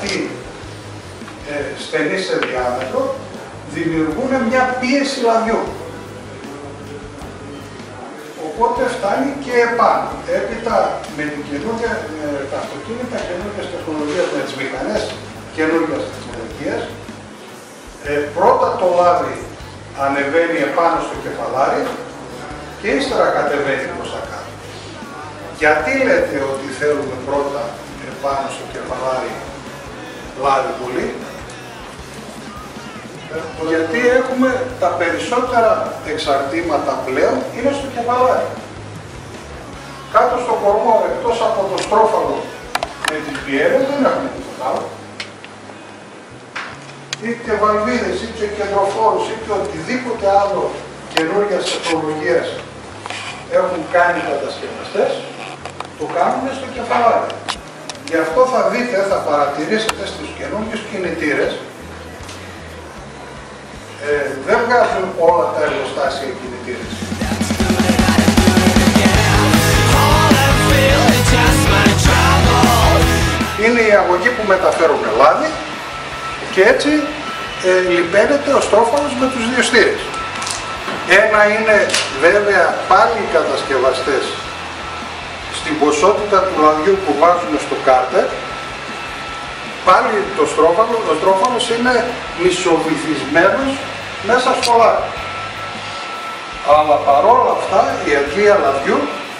όχι στενή σε διάμετρο, δημιουργούν μια πίεση λαδιού. Οπότε φτάνει και επάνω. Έπειτα με τα αυτοκίνητα καινούργιας τεχνολογίας, με τις μηχανές καινούργιας τεχνολογίας, πρώτα το λάδι ανεβαίνει επάνω στο κεφαλάρι και ύστερα κατεβαίνει προς τα κάτω. Γιατί λέτε ότι θέλουμε πρώτα επάνω στο κεφαλάρι λάδι πολύ? Γιατί έχουμε τα περισσότερα εξαρτήματα πλέον είναι στο κεφαλάρι. Κάτω στο κορμό, εκτός από το στρόφαλο με τις πιέρες, δεν έχουμε τίποτα άλλο. Είτε βαλβίδες, είτε κεντροφόρους, είτε οτιδήποτε άλλο καινούργιας τεχνολογίας έχουν κάνει οι κατασκευαστές, το κάνουν στο κεφαλάρι. Γι' αυτό θα δείτε, θα παρατηρήσετε στους καινούργιους κινητήρες, δεν βγάζουν όλα τα εργοστάσια κινητήρες. Είναι η αγωγή που μεταφέρουν λάδι και έτσι λιπαίνεται ο στρόφαλος με τους δύο στήρες. Ένα είναι βέβαια πάλι οι κατασκευαστές στην ποσότητα του λαδιού που βάζουν στο κάρτερ, πάλι ο στρόφαλος είναι μισοβυθισμένος μέσα στο λάδι. Αλλά παρόλα αυτά η αντλία λαδιού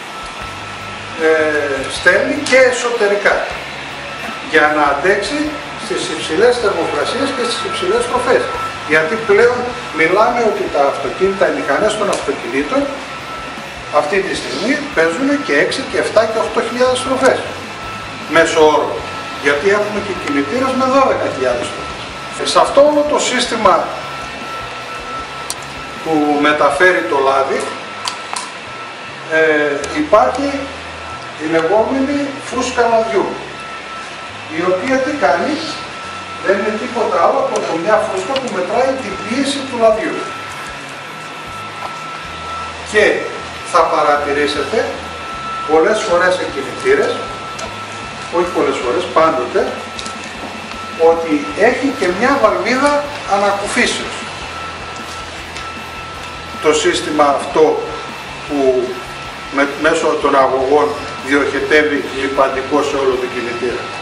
στέλνει και εσωτερικά για να αντέξει στις υψηλές θερμοκρασίες και στις υψηλές τροφές. Γιατί πλέον μιλάμε ότι τα αυτοκίνητα, οι μηχανές των αυτοκινήτων αυτή τη στιγμή παίζουν και 6 και 7 και 8.000 τροφές μέσω όρο. Γιατί έχουμε και κινητήρες με 12.000 τροφές. Σε αυτό όλο το σύστημα που μεταφέρει το λάδι υπάρχει η λεγόμενη φούσκα λαδιού, η οποία τι κάνει? Δεν είναι τίποτα άλλο από μια φούσκα που μετράει την πίεση του λαδιού. Και θα παρατηρήσετε πολλές φορές σε κινητήρες, όχι πολλές φορές, πάντοτε, ότι έχει και μια βαλβίδα ανακουφίσεως. Το σύστημα αυτό που μέσω των αγωγών διοχετεύει λιπαντικό σε όλο το κινητήρα.